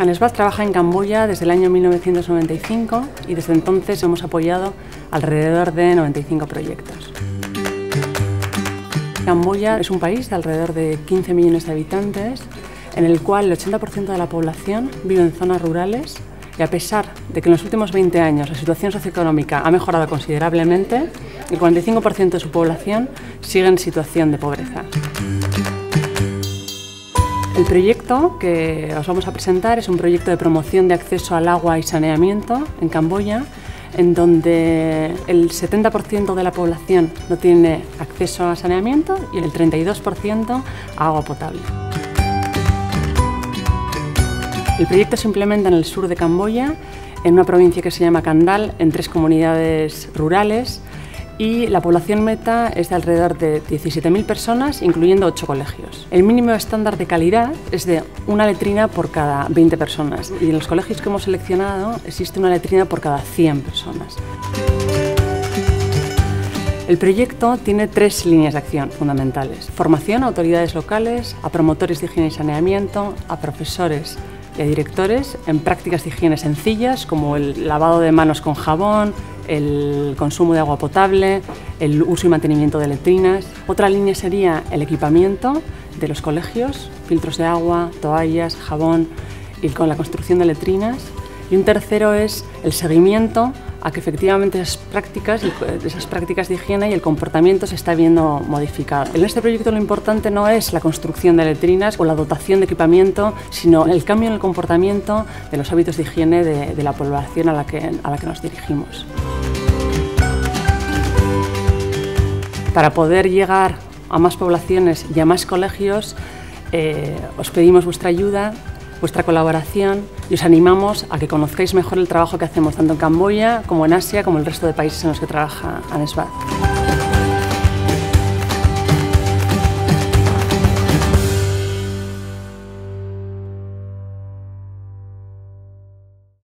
ANSBAD trabaja en Camboya desde el año 1995 y desde entonces hemos apoyado alrededor de 95 proyectos. Camboya es un país de alrededor de 15 millones de habitantes, en el cual el 80% de la población vive en zonas rurales y a pesar de que en los últimos 20 años la situación socioeconómica ha mejorado considerablemente, el 45% de su población sigue en situación de pobreza. El proyecto que os vamos a presentar es un proyecto de promoción de acceso al agua y saneamiento en Camboya, en donde el 70% de la población no tiene acceso a saneamiento y el 32% a agua potable. El proyecto se implementa en el sur de Camboya, en una provincia que se llama Kandal, en 3 comunidades rurales, y la población meta es de alrededor de 17.000 personas, incluyendo 8 colegios. El mínimo estándar de calidad es de una letrina por cada 20 personas y en los colegios que hemos seleccionado existe una letrina por cada 100 personas. El proyecto tiene 3 líneas de acción fundamentales: formación a autoridades locales, a promotores de higiene y saneamiento, a profesores y a directores en prácticas de higiene sencillas como el lavado de manos con jabón, el consumo de agua potable, el uso y mantenimiento de letrinas. Otra línea sería el equipamiento de los colegios, filtros de agua, toallas, jabón y con la construcción de letrinas. Y un tercero es el seguimiento a que efectivamente esas prácticas de higiene y el comportamiento se está viendo modificado. En este proyecto lo importante no es la construcción de letrinas o la dotación de equipamiento, sino el cambio en el comportamiento de los hábitos de higiene de la población a la que nos dirigimos. Para poder llegar a más poblaciones y a más colegios, os pedimos vuestra ayuda, vuestra colaboración y os animamos a que conozcáis mejor el trabajo que hacemos tanto en Camboya como en Asia como en el resto de países en los que trabaja ANSBAD.